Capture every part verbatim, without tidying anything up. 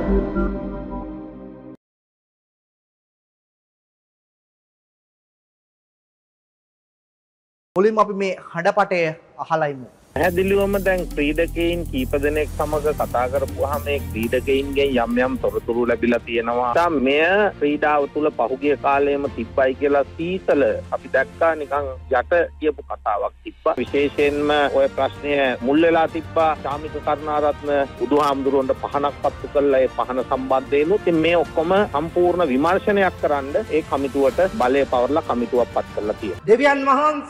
මුලින්ම අපි මේ හඬපටය අහලා ඉමු. පැහැදිලිවම දැන් ක්‍රීඩකයින් කීප දෙනෙක් සමග කතා කරපුවාම මේ ක්‍රීඩකයින්ගෙන් යම් යම් තොරතුරු ලැබිලා තියෙනවා. දැන් මෙය ක්‍රීඩාව තුළ පහුගිය කාලයේම තිබ්බයි කියලා සීතල අපි දැක්කා නිකන් යට කියපු කතාවක් තිබ්බා. විශේෂයෙන්ම ওই ප්‍රශ්නය මුල් වෙලා තිබ්බා ශාමික කරුණාරත්න බුදුහාමුදුරුවන්ට පහනක් පත්තු කළා. ඒ පහන සම්බන්ධයෙන් ඉතින් මේ ඔක්කොම සම්පූර්ණ විමර්ශනයක් කරන්න ඒ කමිටුවට බලය පවර්ලා කමිටුවක් පත් කරලා තියෙනවා. දෙවියන්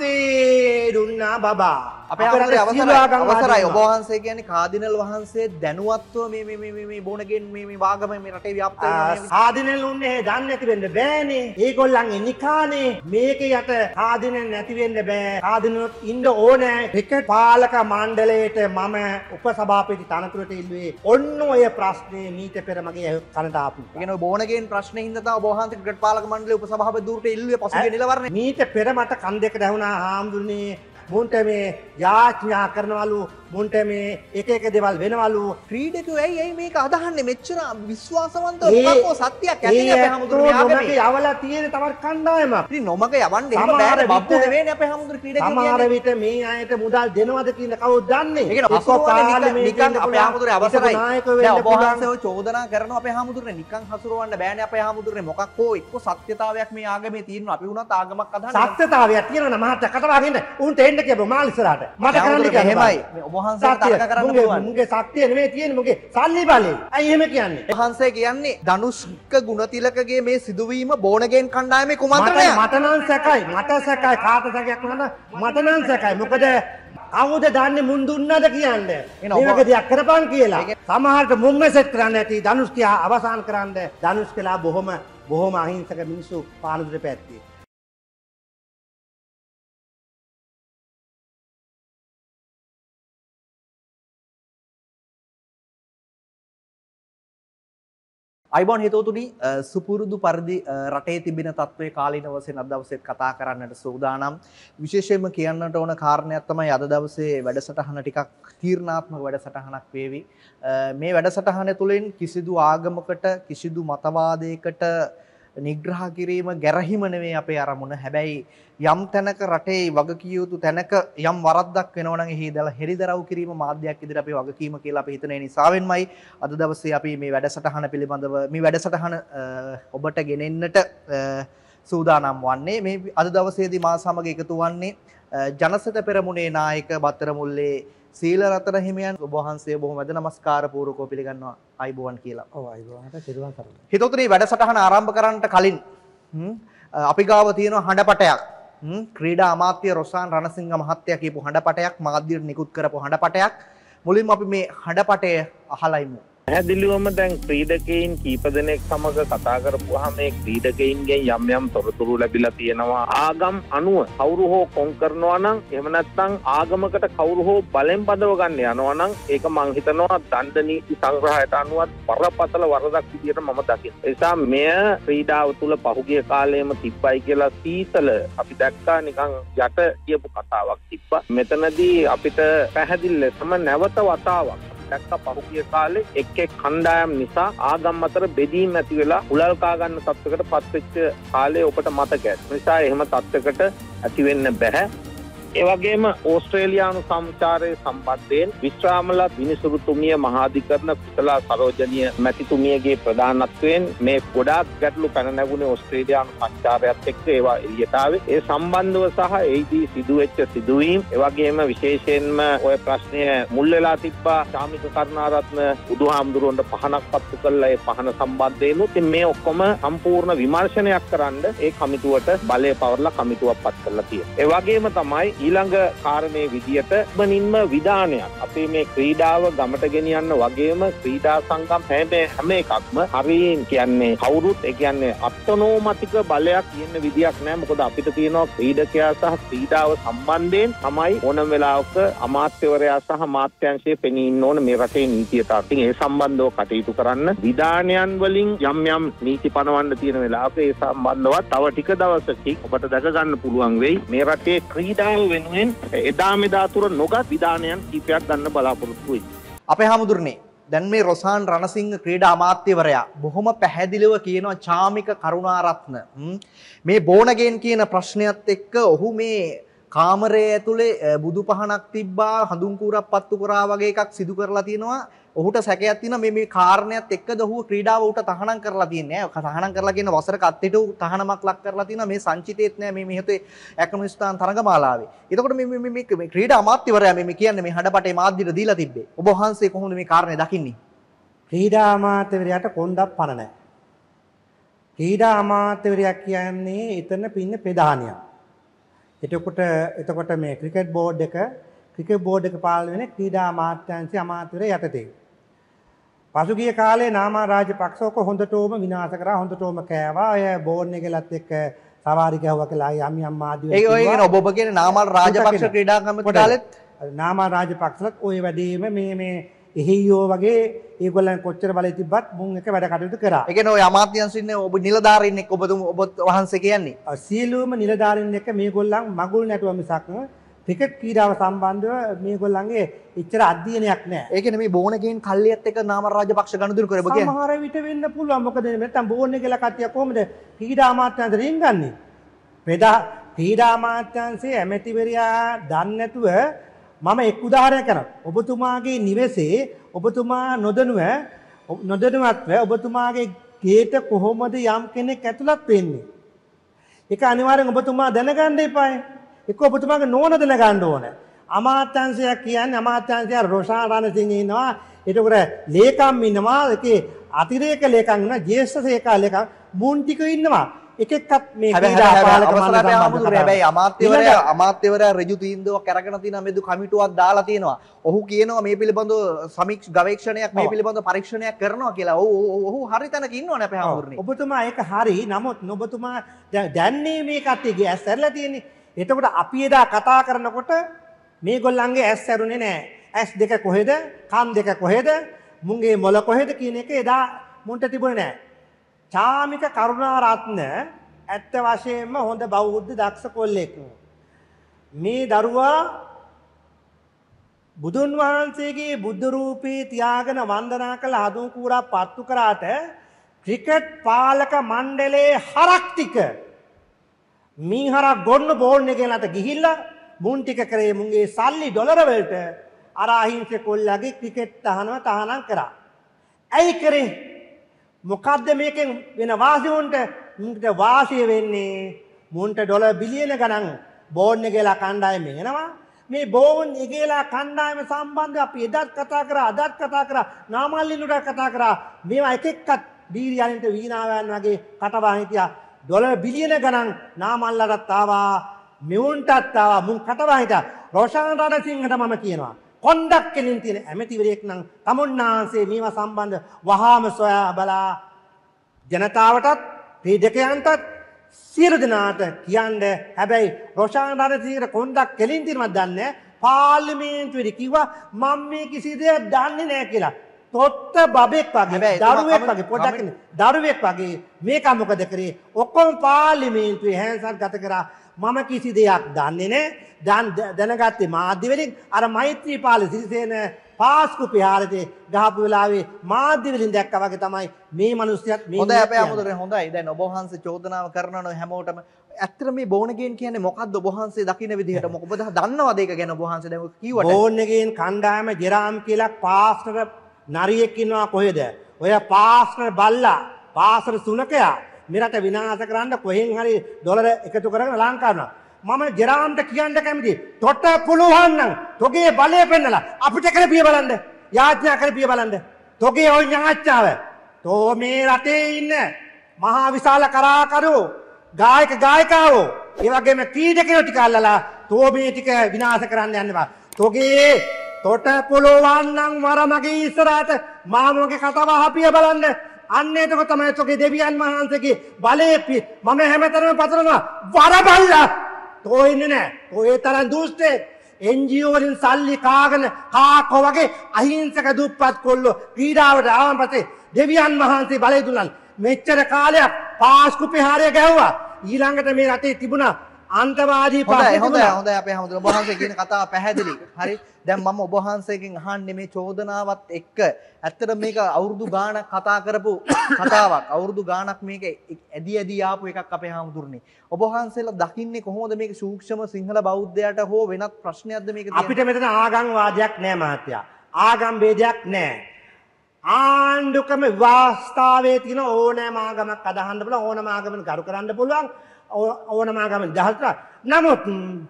වහන්සේ දුන්නා බබා. අපේ ආමරේ අවසරයි අවසරයි ඔබ වහන්සේ කියන්නේ කාදිනල් වහන්සේ දැනුවත්ව මේ මේ මේ මේ බෝණගෙන් මේ මේ වාගම මේ රටේ ව්‍යාප්ත වෙනවා. කාදිනල් උන්නේ දන්නේ නැති වෙන්න බෑනේ. ඒගොල්ලන්ගේ නිකානේ මේක යට කාදිනල් නැති වෙන්න බෑ. කාදිනල් ඉන්න ඕනේ. ක්‍රිකට් පාලක මණ්ඩලයට මම උපසභාපති තනතුරට ඉල්ලුවේ ඔන්න ඔය ප්‍රශ්නේ මීට පෙර මගේ කනට ආපු. ඒ කියන්නේ බෝණගෙන් ප්‍රශ්නේ හින්දා තමයි ඔබ වහන්සේ ක්‍රිකට් පාලක මණ්ඩලයේ උපසභාපති ධූරට ඉල්ලුවේ පසුගිය නිලවරණේ. මීට පෙර මට කන් දෙකට ඇහුණා හාමුදුරනේ මුන්ට මේ යාඥා කරනවලු මුන්ට මේ එක එක දේවල් වෙනවලු. ක්‍රීඩකයෝ ඇයි ඇයි මේක අදහන්නේ මෙච්චර විශ්වාසවන්තව මොකක්ද සත්‍යයක් ඇති අපේ හැමෝටම නොමග යවලා තියෙන තවත් කණ්ඩායමක්. ඉතින් නොමග යවන්නේ එහෙම බෑනේ බබ්බු නෙවෙයිනේ අපේ හැමෝටම ක්‍රීඩකයෝ කියන්නේ. සමහර විට මේ අයට මුදල් දෙනවද කියන කවුද දන්නේ? ඒ කියන්නේ හසුරුවන්නේ නිකන් අපේ හැමෝටම අවසරයි. දැන් ඔබ වහන්සේ චෝදනා කරනවා අපේ හැමෝටම නිකන් හසුරවන්න බෑනේ අපේ හැමෝටම මොකක් හෝ එක්ක සත්‍යතාවයක් මේ ආගමේ තියෙනවා. අපි වුණත් ආගමක් අදහන්නේ. සත්‍යතාවයක් තියෙනවා නම් මහත්තයා කතාවකින් උන්ට එන්න කියපො මාල් ඉස්සරහට. මට කරන්න කියලා. එහෙමයි. මේ ඔබ වහන්සේ තරක කරන්න පුළුවන්. මුගේ ශක්තිය නෙමෙයි තියෙන්නේ මුගේ සල්ලි බලේ. අයි එහෙම කියන්නේ. ඔබ වහන්සේ කියන්නේ ධනුෂ්ක ගුණතිලකගේ මේ සිදුවීම බෝණගෙන් කණ්ඩායමේ කුමන්ත්‍රණයක්. මට නම් සැකයි. මට සැකයි. කාට සැකයක් නේද? මට නම් සැකයි. මොකද කවුද දන්නේ මුන් දුන්නද කියන්නේ. මේක දෙයක් කරපන් කියලා. සමහරට මුන් මෙසේජ් කරන්න ඇති ධනුෂ් කියා අවසන් කරන්න. ධනුෂ් කියලා බොහොම බොහොම අහිංසක මිනිස්සු පානදුරේ පැත්තේ. අයිබෝන් හිතවතුනි සුපුරුදු පරිදි රටේ තිබෙන තත්ත්වයේ කාලීන වශයෙන් අද දවසේ කතා කරන්නට සූදානම්. විශේෂයෙන්ම කියන්නට ඕන කාරණයක් තමයි අද දවසේ වැඩසටහන ටිකක් තීරණාත්මක වැඩසටහනක් වේවි. මේ වැඩසටහන තුළින් කිසිදු ආගමකට කිසිදු මතවාදයකට නිග්‍රහ කිරීම ගැරහිම නෙවෙයි අපේ අරමුණ. හැබැයි යම් තැනක රටේ වගකිය යුතු තැනක යම් වරද්දක් වෙනවා නම් එහි දල හෙළිදරව් කිරීම මාධ්‍යයක් ඉදිරියට අපේ වගකීම කියලා අපි හිතන නිසාවෙන්මයි අද දවසේ අපි මේ වැඩසටහන පිළිබඳව මේ වැඩසටහන ඔබට ගෙනෙන්නට සූදානම් වන්නේ. මේ අද දවසේදී මා සමග එකතු වන්නේ ජනසත පෙරමුණේ නායක බත්තර මුල්ලේ සීලරතන හිමියන්. ඔබ වහන්සේ බොහොම වැද නමස්කාර පූර්වකව පිළිගන්නවා අයිබෝවන් කියලා. ඔව් අයිබෝවන්ට සිරුවන් සරණයි. හිතවතුනි වැඩසටහන ආරම්භ කරන්නට කලින් අපි ගාව තියෙන හඬපටයක් ක්‍රීඩා අමාත්‍ය රොෂාන් රණසිංහ මහත්තයා කියපු හඬපටයක් මාධ්‍යයට නිකුත් කරපු හඬපටයක්. මුලින්ම අපි මේ හඬපටය අහලා ඉමු. පැහැදිලිවම දැන් ක්‍රීඩකයින් කීප දෙනෙක් සමග කතා කරපුවාම මේ ක්‍රීඩකයින්ගෙන් යම් යම් තොරතුරු ලැබිලා තියෙනවා. ආගම් අනුව කවුරු හෝ කොන් කරනවා නම් එහෙම නැත්නම් ආගමකට කවුරු හෝ බලෙන් බදව ගන්න යනවා නම් ඒක මං හිතනවා දණ්ඩ නීති සංග්‍රහයට අනුව බරපතල වරදක් විදියට මම දකිනවා. ඒ නිසා මෙය ක්‍රීඩාව තුළ පහුගිය කාලයේම තිබ්බයි කියලා සීතල අපි දැක්කා නිකන් යට කියපු කතාවක් තිබ්බා. මෙතනදී අපිට පැහැදිලි ලෙසම නැවත වතාවක් දැක්ක පහුගිය කාලේ එක් එක් කණ්ඩායම් නිසා ආගම් අතර බෙදීම් ඇති වෙලා උලල් කා ගන්න තත්ත්වයකට පත් වෙච්ච කාලේ ඔබට මතකයි. ඒ නිසා එහෙම තත්ත්වයකට ඇති වෙන්න බෑ. ඒ වගේම ඕස්ට්‍රේලියානු සංචාරයේ සම්බන්ධයෙන් විශ්‍රාමලා විනිසුරුතුමිය මහාධිකරණ කුසලා සරෝජනීය මැතිතුමියගේ ප්‍රධානත්වයෙන් මේ ගොඩාක් ගැටලු පැන නැගුණේ ඕස්ට්‍රේලියානු සංචාරයත් එක්ක ඒවා එළියට ආවේ. ඒ සම්බන්ධව සහ ඒදී සිදුවෙච්ච සිදුවීම් ඒ වගේම විශේෂයෙන්ම ওই ප්‍රශ්නය මුල් වෙලා තිබ්බා ශාමික කරුණාරත්න බුදුහාමුදුරුවන්ට පහනක් පත්තු කළා. ඒ පහන සම්බන්ධයෙන් ඉතින් මේ ඔක්කොම සම්පූර්ණ විමර්ශනයක් කරන්න ඒ කමිටුවට බලය පවර්ලා කමිටුවක් පත් කරලා තියෙනවා. ඒ වගේම තමයි ඊළඟ කාරණේ විදියට මනින්ම විධානයක් අපේ මේ ක්‍රීඩාව ගමට ගෙනියන්න වගේම ක්‍රීඩා සංගම් හැම හැම එකක්ම හරියින් කියන්නේ කවුරුත් ඒ කියන්නේ අට්ටනෝමතික බලයක් තියෙන විදියක් නෑ. මොකද අපිට තියෙනවා ක්‍රීඩකයා සහ ක්‍රීඩාව සම්බන්ධයෙන් තමයි ඕනම වෙලාවක අමාත්‍යවරයා සහ මාත්‍යංශයේ පෙනී ඉන්න ඕන මේ රටේ නීතියට. ඉතින් ඒ සම්බන්ධව කටයුතු කරන්න විධානයන් වලින් යම් යම් නීති පනවන්න තියෙන වෙලාවක ඒ සම්බන්ධව තව ටික දවසකින් ඔබට දැක ගන්න පුළුවන් වෙයි මේ රටේ ක්‍රීඩාව වෙනුවෙන් එදා මෙදා තුර නොගත් විධානයන් කීපයක් ගන්න බලාපොරොත්තු වෙයි. අපේ හැමදුරනේ දැන් මේ රොසාන් රණසිංහ ක්‍රීඩා අමාත්‍යවරයා බොහොම පැහැදිලිව කියනවා චාමික කරුණාරත්න මේ බෝනගේන් කියන ප්‍රශ්නයත් එක්ක ඔහු මේ කාමරයේ ඇතුලේ බුදු පහනක් තිබ්බා හඳුන් කූරක් පත්තු කරා වගේ එකක් සිදු කරලා තියෙනවා. ඔහුට සැකයක් තියෙනවා මේ මේ කාරණයක් එක්කද ඔහු ක්‍රීඩාව උට තහනම් කරලා තියන්නේ නෑ. තහනම් කරලා කියන වසරක අත්තිට තහනමක් ලක් කරලා තියෙනවා. මේ සංචිතේත් නෑ මේ මෙහෙතේ ඇකමිස්ථාන තරඟමාලාවේ. එතකොට මේ මේ මේ ක්‍රීඩා අමාත්‍යවරයා මේ කියන්නේ මේ හඩපටේ මාධ්‍යට දීලා තිබ්බේ. ඔබ වහන්සේ කොහොමද මේ කාරණේ දකින්නේ? ක්‍රීඩා අමාත්‍යවරයාට කොන්දක් පණ නැහැ. ක්‍රීඩා අමාත්‍යවරයා කියන්නේ එතන පින්න ප්‍රධානියක්. එතකොට එතකොට මේ ක්‍රිකට් බෝඩ් එක ක්‍රිකට් බෝඩ් එක පාලනය වෙන්නේ ක්‍රීඩා අමාත්‍යාංශය අමාත්‍යවරයා යටතේ. පසුගිය කාලේ නාමා රාජපක්ෂවක හොඳටම විනාශ කරා හොඳටම කෑවා. අය බෝඩ් එකලත් එක්ක සවාරි ගැහුවා කියලා යම් යම් මාධ්‍යවල ඒ ඔය කියන ඔබ ඔබ කියන්නේ නාමල් රාජපක්ෂ ක්‍රීඩා කමිටු කාලෙත් නාමල් රාජපක්ෂලත් ওই වැඩේම මේ මේ එහියෝ වගේ ඒගොල්ලන් කොච්චර බලය තිබ්බත් මුන් එක වැඩ කටයුතු කරා. ඒ කියන්නේ ඔය අමාත්‍යංශින්නේ ඔබ නිලධාරීන් එක්ක ඔබතුම ඔබ වහන්සේ කියන්නේ. සියලුම නිලධාරීන් එක්ක මේගොල්ලන් මගුල් නැටුව මිසක් ක්‍රිකට් ක්‍රීඩාව සම්බන්ධව මේගොල්ලන්ගේ ඉච්චර අධ්‍යයනයක් නැහැ. ඒ කියන්නේ මේ බෝනගේන් කල්ලියත් එක්ක නාමල් රාජපක්ෂ ගනුදෙනු කරේ ඔබ කියන්නේ. සමහර විට වෙන්න පුළුවන්. මොකද නැත්තම් බෝන්නේ කියලා කට්ටිය කොහොමද ක්‍රීඩා අමාත්‍යාංශ රින්ගන්නේ? පෙදා ක්‍රීඩා අමාත්‍යාංශයේ ඇමතිවරයා දන්නේ නැතුව මම එක් උදාහරණයක් කරනවා. ඔබතුමාගේ නිවෙසේ ඔබතුමා නොදැනුව නොදැනුවත්ව ඔබතුමාගේ ගේට කොහොමද යම් කෙනෙක් ඇතුළත් වෙන්නේ? ඒක අනිවාර්යෙන් ඔබතුමා දැනගන්න එපායි. ඒක ඔබතුමාගේ නෝන දැනගන්න ඕනේ. අමාත්‍යාංශය කියන්නේ අමාත්‍යාංශය රොෂාන් රණසිංහ ඉන්නවා. ඒකට ලේකම් ඉන්නවා. ඒකේ අතිරේක ලේකම් ඉන්නවා. ජ්‍යෙෂ්ඨ සේකා ලේකම් මුන් ටික ඉන්නවා. එක එකක් මේ ක්‍රීඩා පාලක මණ්ඩලය හැබැයි අමාත්‍යවරයා අමාත්‍යවරයා ඍජු තීන්දුවක් අරගෙන තියෙනවා මෙදු කමිටුවක් දාලා තියෙනවා. ඔහු කියනවා මේ පිළිබඳව සමීක්ෂ ගවේෂණයක් මේ පිළිබඳව පරීක්ෂණයක් කරනවා කියලා. ඔව් ඔහු හරි තැනක ඉන්නවනේ අපේ හාමුදුරනේ. ඔබතුමා ඒක හරි. නමුත් ඔබතුමා දැන්නේ මේ කට්ටියගේ ඇස් ඇරලා තියෙන්නේ. එතකොට අපි එදා කතා කරනකොට මේගොල්ලන්ගේ ඇස් ඇරුනේ නැහැ. ඇස් දෙක කොහෙද? කන් දෙක කොහෙද? මුංගේ මොළ කොහෙද කියන එක එදා මුන්ට තිබුණේ නැහැ. චාමික කරුණාරත්න ඇත්ත වශයෙන්ම හොඳ බෞද්ධ දක්ෂ කොල්ලෙක්. මේ දරුවා බුදුන් වහන්සේගේ බුද්ධ රූපේ තියාගෙන වන්දනා කළ හඳුන් කූරා පත්තු කරාට ක්‍රිකට් පාලක මණ්ඩලයේ හරක් ටික මීහරක් ගොන්න බෝල් එකලට ගිහිල්ලා මුන් ටික කරේ මුන්ගේ සල්ලි ඩොලර වලට අර අහිංසක කොල්ලගේ ක්‍රිකට් තහනම තහනම් කරා. ඇයි කරේ? මොකද්ද මේකෙන් වෙන වාසිය උන්ට? මුන්ට වාසිය වෙන්නේ මුන්ට ඩොලර් බිලියන ගණන් බෝන් එකේලා කණ්ඩායම එනවා. මේ බෝන් එකේලා කණ්ඩායම සම්බන්ධව අපි එදත් කතා කරා අදත් කතා කරා නාමල්ලිනුට කතා කරා. මේවා එක එකක් බීරියන්ට වීණාවන් වගේ කටවා හිටියා. ඩොලර් බිලියන ගණන් නාමල්ලටත් ආවා මෙවුන්ටත් ආවා මුන් කටවා හිටියා. රොෂාන් රණසිංහට මම කියනවා කොන්දක් කෙලින් තියෙන ඇමතිවරයෙක් නම් තමුන්නාන්සේ මේවා සම්බන්ධ වහාම සොයා බලා ජනතාවටත් ක්‍රීඩකයන්ටත් සියලු දෙනාට කියන්න. හැබැයි රොෂාන් රණසිංහට කොන්දක් කෙලින් තියෙනවද දන්නේ පාර්ලිමේන්තුවේදී කිව්වා මම මේ කිසි දෙයක් දන්නේ නැහැ කියලා. තොත්ත බබෙක් වගේ දරුවෙක් වගේ පොඩක් දරුවෙක් වගේ මේක මොකද කරේ? ඔක්කොම පාර්ලිමේන්තුවේ හැන්සන් ගත කරා. මම කිසි දෙයක් දන්නේ නැහැ. දැනගත්තේ මාධ්‍ය වලින්. අර මෛත්‍රීපාල සිරිසේන පාස්කු පියාරේ ගහපු වෙලාවේ මාධ්‍ය වලින් දැක්කා වගේ තමයි මේ මිනිස්සුත් මේ හොඳයි අපේ අමුතුරේ හොඳයි. දැන් ඔබ වහන්සේ චෝදනාව කරනවා හැමෝටම. ඇත්තට මේ බෝනගේන් කියන්නේ මොකද්ද ඔබ වහන්සේ දකින්න විදිහට? මොකද දන්නවද ඒක ගැන ඔබ වහන්සේ දැන් කිව්වට? බෝනගේන් කණ්ඩායම ජෙරාම් කියලා පාස්ටර් නරියෙක් ඉන්නවා කොහෙද? ඔය පාස්ටර් බල්ලා පාස්ටර් සුනකයා මෙරට විනාශ කරන්න කොහෙන් හරි ඩොලර එකතු කරගෙන ලංකාවනවා. මම ජෙරාම්ට කියන්න කැමතියි. තොට පුළුවන් නම් තොගේ බලය පෙන්නලා අපිට කරපිය බලන්න. යාඥා කරපිය බලන්න. තොගේ ওই ඥාච්චාව. තෝ මේ රටේ ඉන්න මහා විශාල කලාකරුවෝ, ගායක ගායිකාවෝ, ඒ වගේම ක්‍රීඩකයෝ ටික අල්ලලා තෝ මේ ටික විනාශ කරන්න යන්නවා. තොගේ තොට පුළුවන් නම් වර මගේ ඉස්සරහට මාමෝගේ කතාව අහපිය බලන්න. අන්න එතකොට තමයි තෝගේ දෙවියන් වහන්සේගේ බලය මම හැමතැනම පතරනවා. වර බල්ලා තෝ ඉන්නේ නැහැ. තෝ ඒ තරම් දුෂ්ටේ එන් ජී ඕ වලින් සල්ලි කාගෙන කාකෝ වගේ අහිංසක දුප්පත් කොල්ලෝ ක්‍රීඩාවට ආවන් පස්සේ දෙවියන් වහන්සේ බලය දුන්නා. මෙච්චර කාලයක් පාස්කු ප්‍රහාරය ගැහුවා. ඊළඟට මේ රටේ තිබුණා අන්තවාදී හොඳයි පස්සේ හොඳයි තිබුණා. හොඳයි අපේ හැමෝටම ඔබ වහන්සේ කියන කතාව පැහැදිලි. හරි. දැන් මම ඔබ වහන්සේගෙන් අහන්නේ මේ චෝදනාවත් එක්ක ඇත්තට මේක අවුරුදු ගාණක් කතා කරපු කතාවක්. අවුරුදු ගාණක් මේක ඇදි ඇදි ආපු එකක් අපේ හැමෝටුනේ. ඔබ වහන්සේලා දකින්නේ කොහොමද මේක සූක්ෂම සිංහල බෞද්ධයාට හෝ වෙනත් ප්‍රශ්නයක්ද මේක තියෙන්නේ? අපිට මෙතන ආගම් වාදයක් නෑ මහත්තයා. ආගම් ભેදයක් නෑ. ආණ්ඩුකම විවාස්ථාවේ තියෙන ඕනෑම ආගමක් අදහන්න පුළුවන්, ඕනෑම ආගමකට කරු කරන්න පුළුවන්, ඕනෑම ආගමකට දහස්ලා. නමුත්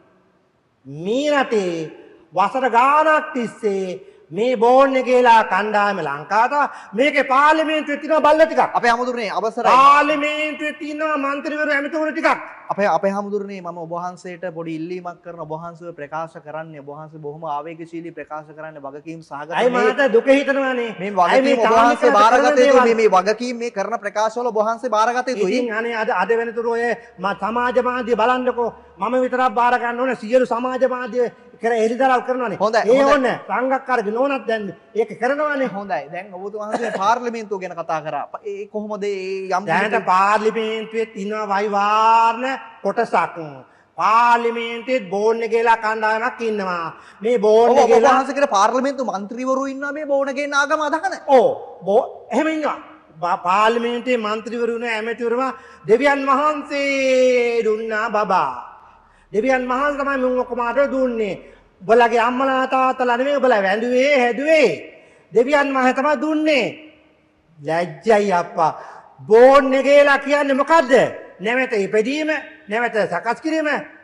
මේ රටේ වසර ගාණක් තිස්සේ මේ බෝන්නේ කියලා කණ්ඩායම ලංකාවට මේකේ පාර්ලිමේන්තුවේ තියෙන බල්ල ටිකක්. අපේ හැමෝටුනේ අවසරයි. පාර්ලිමේන්තුවේ තියෙන മന്ത്രിවරු ඇමතිවරු ටිකක්. අපේ අපේ හැමෝටුනේ මම ඔබ වහන්සේට පොඩි ඉල්ලීමක් කරන ඔබ වහන්සේව ප්‍රකාශ කරන්නේ ඔබ වහන්සේ බොහොම ආවේගශීලී ප්‍රකාශ කරන්නේ වගකීම් සහගත අයි මට දුක හිතනවානේ. මේ වගකීම් ඔබ වහන්සේ බාරගත යුතුයි. මේ මේ වගකීම් මේ කරන ප්‍රකාශවල ඔබ වහන්සේ බාරගත යුතුයි. ඉතින් අනේ අද අද වෙනතුරු ඔය සමාජ මාධ්‍ය බලන්නකෝ මම විතරක් බාර ගන්න ඕනේ සියලු සමාජ මාධ්‍ය කර එලිදරව් කරනවානේ. ඒ ඕනේ සංගක්කාරගේ නෝනක් දැන් ඒක කරනවානේ. හොඳයි. දැන් ඔබතුමාගේ පාර්ලිමේන්තුව ගැන කතා කරා. ඒ කොහොමද ඒ යම් දැනට පාර්ලිමේන්තුවේ තියෙන වෛවාර්ණ කොටසක්. පාර්ලිමේන්තුවේ බෝන්නේ කියලා කණ්ඩායමක් ඉන්නවා. මේ බෝන්නේ ඔබ කියලා වහන්සේ කියන පාර්ලිමේන්තු මන්ත්‍රීවරු ඉන්නවා මේ බෝන ගේන ආගම අදහන. ඕ බෝ එහෙම ඉන්නවා. පාර්ලිමේන්තුවේ මන්ත්‍රීවරු නේ ඇමතිවරුම දෙවියන් වහන්සේ දුන්නා බබා. දෙවියන් වහන්සේ තමයි මුන් ඔක්කොමට දුන්නේ. උඹලගේ අම්මලා තාත්තලා නෙමෙයි උඹලා වැඳුවේ හැදුවේ. දෙවියන් වහන්සේ තමයි දුන්නේ. ලැජ්ජයි අප්පා. බෝන්නේ කියලා කියන්නේ මොකද්ද? නැවත ඉපදීම, නැවත සකස් කිරීම.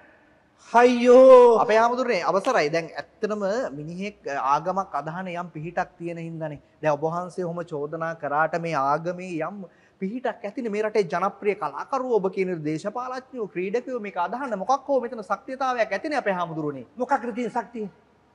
අයියෝ අපේ හැමෝටුනේ අවසරයි. දැන් ඇත්තටම මිනිහෙක් ආගමක් අදහන යම් පිහිටක් තියෙන හින්දානේ. දැන් ඔබ වහන්සේ ඔහොම චෝදනා කරාට මේ ආගමේ යම් පිහිටක් ඇතිනේ. මේ රටේ ජනප්‍රිය කලාකරුවෝ ඔබ කියන දේශපාලඥයෝ ක්‍රීඩකයෝ මේක අදහන්න මොකක් හෝ මෙතන ශක්තියතාවයක් ඇතිනේ අපේ හැමෝටුනේ. මොකක්ද තියෙන ශක්තිය?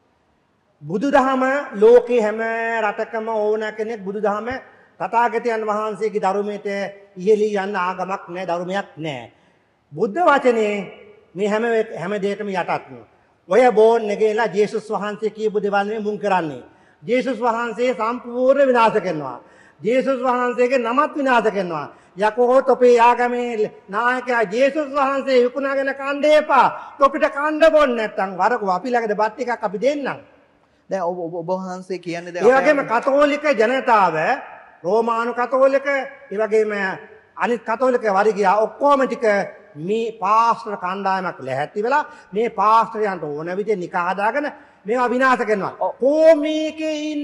බුදුදහම ලෝකේ හැම රටකම ඕන කෙනෙක් බුදුදහම තථාගතයන් වහන්සේගේ ධර්මයට ඉහෙලී යන ආගමක් නෑ, ධර්මයක් නෑ. බුද්ධ වචනේ මේ හැම හැම දෙයකම යටත්. ඔය බෝන්නේ කියලා ජේසුස් වහන්සේ කියපු දේවල් නෙමෙයි මුන් කරන්නේ. ජේසුස් වහන්සේ සම්පූර්ණ විනාශ කරනවා. ජේසුස් වහන්සේගේ නමත් විනාශ කරනවා. යකෝ තොපේ ආගමේ නායකයා ජේසුස් වහන්සේ විකුණාගෙන කන්න එපා. තොපිට කන්න බොන්න නැත්තම් වරකෝ අපි ළඟද බත් ටිකක් අපි දෙන්නම්. දැන් ඔබ ඔබ වහන්සේ කියන්නේ දැන් ඒ වගේම කතෝලික ජනතාව රෝමානු කතෝලික ඒ වගේම අනිත් කතෝලික වර්ගයා ඔක්කොම ටික මේ පාස්ටර් කණ්ඩායමක් ලැහැත්ති වෙලා මේ පාස්ටරයන්ට ඕන විදිහට නිකා හදාගෙන මේවා විනාශ කරනවා. කොමේකේ ඉන්න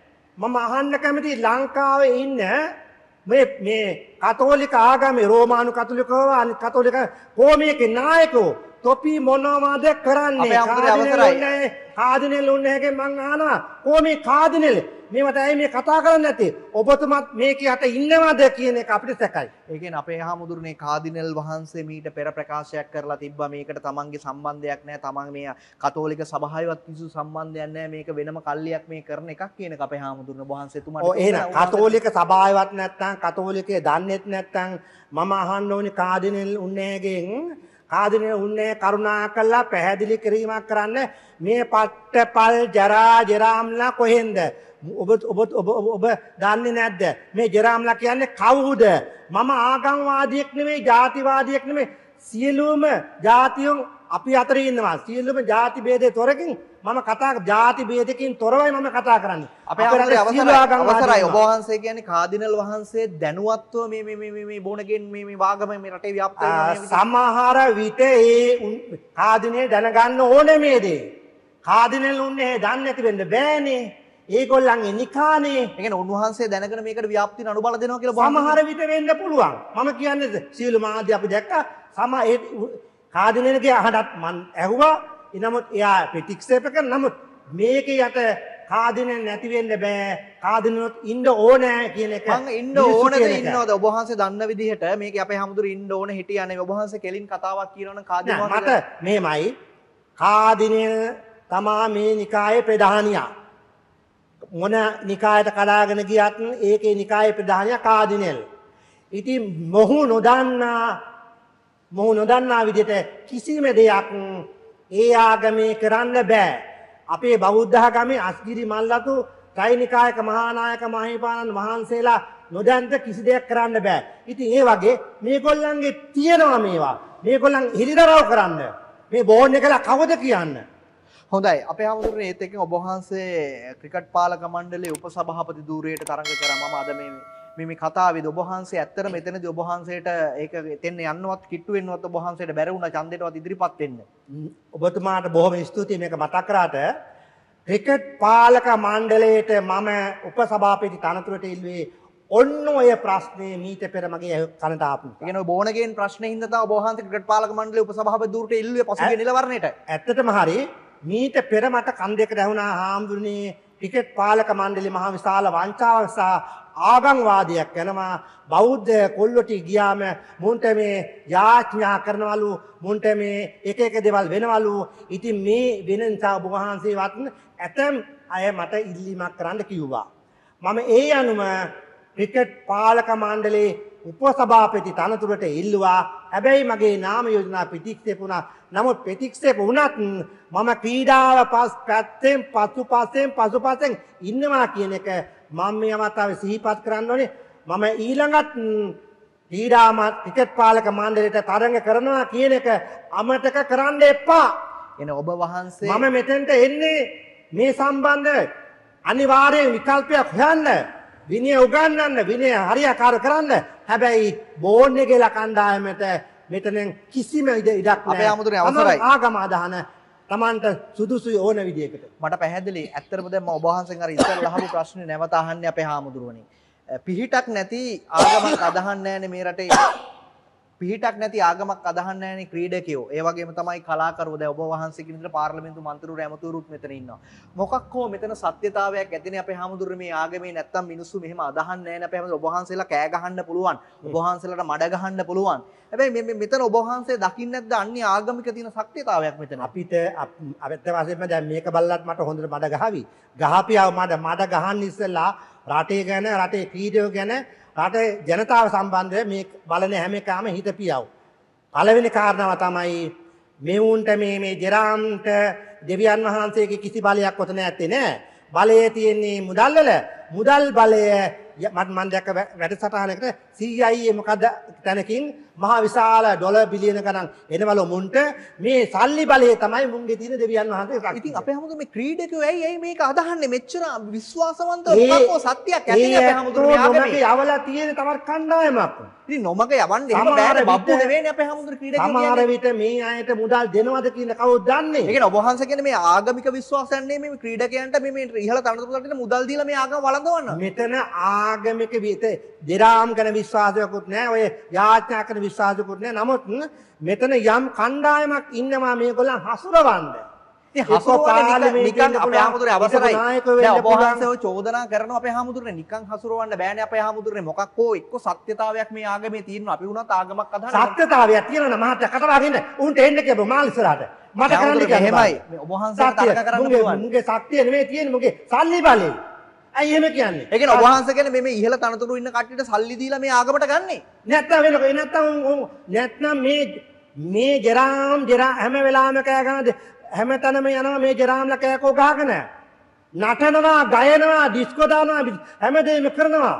මම අහන්න කැමති ලංකාවේ ඉන්න මේ මේ කතෝලික ආගමේ රෝමානු කතෝලිකව අනිත් කතෝලික කොමේකේ නායකෝ තොපි මොනවද කරන්නේ? කාදිනෙල් කාදිනෙල් උන්නේගේ මං අහනවා කොමේ කාදිනෙල් මේවට ඇයි මේ කතා කරන්නේ නැත්තේ? ඔබතුමත් මේක යට ඉන්නවද කියන එක අපිට සැකයි. ඒ කියන්නේ අපේ හාමුදුරනේ කාදිනල් වහන්සේ මීට පෙර ප්‍රකාශයක් කරලා තිබ්බා මේකට තමන්ගේ සම්බන්ධයක් නැහැ. තමන් මේ කතෝලික සභාවවත් කිසි සම්බන්ධයක් නැහැ. මේක වෙනම කල්ලියක් මේ කරන එකක් කියන එක අපේ හාමුදුරනේ වහන්සේතුමාට. ඔව් එහෙනම් කතෝලික සභාවවත් නැත්නම් කතෝලිකයේ දන්නේත් නැත්නම් මම අහන්න ඕනේ කාදිනල් උන්නේගෙන් කාදිනේ උන්නේ කරුණා කළා පැහැදිලි කිරීමක් කරන්න මේ පට්ටපල් ජරා ජරාම්ලා කොහෙන්ද? ඔබ ඔබ ඔබ ඔබ දන්නේ නැද්ද මේ ජරාම්ලා කියන්නේ කවුද? මම ආගම්වාදියෙක් නෙමෙයි, ජාතිවාදියෙක් නෙමෙයි. සියලුම ජාතියන් අපි අතර ඉන්නවා. සියලුම ජාති ભેදේ තොරකින් මම කතා ජාති ભેදකින් තොරවයි මම කතා කරන්නේ. අපේ අවසරයි අවසරයි ඔබ වහන්සේ කියන්නේ කාදිනල් වහන්සේ දැනුවත්ව මේ මේ මේ මේ බෝනගෙන් මේ මේ වාගම මේ රටේ ව්‍යාප්ත වෙනවා. සමහර විට ඒ කාදිනේ දැනගන්න ඕනේ මේ දේ. කාදිනල් උන්නේ දන්නේ නැති වෙන්න බෑනේ. ඒගොල්ලන්ගේ නිකානේ. ඒ කියන්නේ උන්වහන්සේ දැනගෙන මේකට ව්‍යාප්තින අනුබල දෙනවා කියලා සමහර විට වෙන්න පුළුවන්. මම කියන්නේ සීල මාධ්‍ය අපි දැක්කා. සම ඒ කාදිනේගේ අහඩත් මන් ඇහුවා. නමුත් එයා ප්‍රතික්ෂේප කරන නමුත් මේකේ යට කාදිනේ නැති වෙන්න බෑ. කාදිනොත් ඉන්න ඕනේ කියන එක. මං ඉන්න ඕනද ඉන්නවද? ඔබ වහන්සේ දන්න විදිහට මේකේ අපේ හැමදෙරු ඉන්න ඕනේ හිටියන්නේ. ඔබ වහන්සේ කෙලින් කතාවක් කියනවනම් කාදින මට මේමයි කාදිනේ තමා මේ නිකායේ ප්‍රධානියා. මොන නිකායට කඩාගෙන ගියත් ඒකේ නිකායේ ප්‍රධානියා කාදිනෙල්. ඉතින් මොහු නොදන්නා මොහු නොදන්නා විදිහට කිසිම දෙයක් ඒ ආගමේ කරන්න බෑ. අපේ බෞද්ධ ආගමේ අස්ගිරි මල්ලතු ත්‍රිනිකායක මහානායක මහීපාණන් වහන්සේලා නොදන්ත කිසි දෙයක් කරන්න බෑ. ඉතින් ඒ වගේ මේගොල්ලන්ගේ තියෙනවා මේවා. මේගොල්ලන් හිරිදරව් කරන්න. මේ බෝන් එකලා කවුද කියන්න. හොඳයි අපේ හැමෝටම ඒත් එක්ක ඔබ වහන්සේ ක්‍රිකට් පාලක මණ්ඩලයේ උපසභාපති ධූරයට තරඟ කරා. මම අද මේ මේ මේ කතාවේදී ඔබ වහන්සේ ඇත්තටම එතනදී ඔබ වහන්සේට ඒක එතෙන් යන්නවත් කිට්ටු වෙන්නවත් ඔබ වහන්සේට බැරි වුණා ඡන්දයටවත් ඉදිරිපත් වෙන්න. ඔබතුමාට බොහොම ස්තුතියි මේක මතක් කරාට. ක්‍රිකට් පාලක මණ්ඩලයට මම උපසභාපති තනතුරට ඉල්ලුවේ ඔන්න ඔය ප්‍රශ්නේ මීට පෙර මගේ කනට ආපු. ඒ කියන්නේ බෝනගෙන් ප්‍රශ්නේ හින්දා තමයි ඔබ වහන්සේ ක්‍රිකට් පාලක මණ්ඩලයේ උපසභාපති ධූරයට ඉල්ලුවේ පසුගිය නිලවරණයට. ඇත්තටම හරි මීට පෙර මට කන් දෙකට ඇහුණා හාමුදුරනේ ක්‍රිකට් පාලක මණ්ඩලයේ මහා විශාල වංචාවක් සහ ආගම්වාදයක් යනවා. බෞද්ධ කොල්ලොටි ගියාම මුන්ට මේ යාඥා කරනවලු මුන්ට මේ එක එක දේවල් වෙනවලු. ඉතින් මේ වෙන නිසා ඔබ වහන්සේවත් ඇතම් අය මට ඉල්ලීමක් කරන්න කිව්වා. මම ඒ අනුව ක්‍රිකට් පාලක මණ්ඩලයේ උපසභාපති තනතුරට ඉල්ලුවා. හැබැයි මගේ නාම යෝජනා ප්‍රතික්ෂේප වුණා. නමුත් ප්‍රතික්ෂේප වුණත් මම ක්‍රීඩාව පස් පැත්තෙන් පසුපසෙන් පසුපසෙන් ඉන්නවා කියන එක මම මේ අවස්ථාවේ සිහිපත් කරන්න ඕනේ. මම ඊළඟත් ක්‍රීඩා ක්‍රිකට් පාලක මණ්ඩලයට තරඟ කරනවා කියන එක අමතක කරන්න එපා. එන ඔබ වහන්සේ මම මෙතෙන්ට එන්නේ මේ සම්බන්ධ අනිවාර්යෙන් විකල්පයක් හොයන්න. විනය උගන්වන්න විනය හරියාකාර කරන්න. හැබැයි බෝන් එකේ කණ්ඩායමට මෙතනෙන් කිසිම ඉඩක් නැහැ. අපේ ආමුදුරේ අවසරයි. ආගම අදහන Tamanට සුදුසුයි ඕන විදියකට. මට පැහැදිලි. ඇත්තටම දැන් මම ඔබ වහන්සේගෙන් අර ඉස්සෙල්ලා අහපු ප්‍රශ්නේ නැවත අහන්නේ අපේ ආමුදුරනේ. පිහිටක් නැති ආගමක් අදහන්නේ නැහැනේ මේ රටේ. පිහිටක් නැති ආගමක් අදහන්නේ නැහැනේ ක්‍රීඩකයෝ. ඒ වගේම තමයි කලාකරුවෝ. දැන් ඔබ වහන්සේ කියන විදිහට පාර්ලිමේන්තු මන්ත්‍රීවරු ඇමතිවරුත් මෙතන ඉන්නවා. මොකක් හෝ මෙතන සත්‍යතාවයක් ඇතිනේ අපේ හැමදුර මේ ආගමේ නැත්තම් මිනිස්සු මෙහෙම අදහන්නේ නැහැනේ අපේ හැමදුර. ඔබ වහන්සේලා කෑ ගහන්න පුළුවන්. ඔබ වහන්සේලාට මඩ ගහන්න පුළුවන්. හැබැයි මේ මෙතන ඔබ වහන්සේ දකින්නේ නැද්ද අන්‍ය ආගමික තියෙන සත්‍යතාවයක් මෙතන? අපිට අවත්ත වශයෙන්ම දැන් මේක බලලත් මට හොඳට මඩ ගහවි. ගහපියව මඩ මඩ ගහන්න ඉස්සෙල්ලා රටේ ගැන රටේ ක්‍රීඩකයෝ ගැන රටේ ජනතාව සම්බන්ධව මේ බලන හැම එකම හිතපියව. පළවෙනි කාරණාව තමයි මෙවුන්ට මේ මේ ජෙරාම්ට දෙවියන් වහන්සේගේ කිසි බලයක් ඔතන නැත්තේ නෑ. බලය තියෙන්නේ මුදල් වල. මුදල් බලය මට මම දැක්ක වැඩසටහනකට C I A මොකද තැනකින් මහා විශාල ඩොලර් බිලියන ගණන් එනවලු මුන්ට මේ සල්ලි බලය තමයි මුන්ගේ තියෙන දෙවියන් වහන්සේ. ඉතින් අපේ හැමෝටම මේ ක්‍රීඩකයෝ ඇයි ඇයි මේක අදහන්නේ මෙච්චර විශ්වාසවන්තව මොකක්කෝ සත්‍යයක් ඇතිනේ අපේ හැමෝටම මේ ආගමේ. යවලා තියෙන තවත් කණ්ඩායමක්. ඉතින් නොමග යවන්නේ එහෙම බෑනේ බබ්බු නෙවෙයිනේ අපේ හැමෝටම ක්‍රීඩකයෝ කියන්නේ. සමහර විට මේ අයට මුදල් දෙනවද කියන කවුද දන්නේ? ඒ කියන්නේ ඔබ වහන්සේ කියන්නේ මේ ආගමික විශ්වාසයන් නෙමෙයි මේ ක්‍රීඩකයන්ට මේ මේ ඉහළ තනතුරට මුදල් දීලා මේ ආගම වළඳවන්න. මෙතන ආගමික විත දෙරාම් කරන විශ්වාසයකුත් නැහැ. ඔය යාඥා කරන විශ්වාසයකුත් නැහැ. නමුත් මෙතන යම් කණ්ඩායමක් ඉන්නවා මේගොල්ලන් හසුරවන්න. ඉතින් හසුරවන්න නිකන් අපේ හැමෝටම අවසරයි. දැන් ඔබ වහන්සේ ඔය චෝදනා කරනවා අපේ හැමෝටම නිකන් හසුරවන්න බෑනේ අපේ හැමෝටම මොකක් හෝ එක්ක සත්‍යතාවයක් මේ ආගමේ තියෙනවා. අපි වුණත් ආගමක් අදහන සත්‍යතාවයක් තියෙනවා මහත්තයා කතා වහින්න. උන්ට එන්න කියපො මාල් ඉස්සරහට. මට කරන්න කියන්න එහෙමයි. මේ ඔබ වහන්සේ තරක කරන්න පුළුවන්. මුගේ සත්‍ය නෙමෙයි තියෙන්නේ මුගේ සල්ලි බලය. ඇයි එහෙම කියන්නේ? ඒ කියන්නේ ඔබ වහන්සේ කියන්නේ මේ මේ ඉහළ තනතුරු ඉන්න කට්ටියට සල්ලි දීලා මේ ආගමට ගන්නෙ. නැත්තම් වෙනකො නැත්තම් නැත්නම් මේ මේ ජරාම් ජරා හැම වෙලාවෙම කෑ ගන්නද හැමතැනම යනවා මේ ජරාම්ලා කෑකෝ ගහගෙන. නටනවා, ගයනවා, ඩිස්කෝ දානවා හැමදේම කරනවා.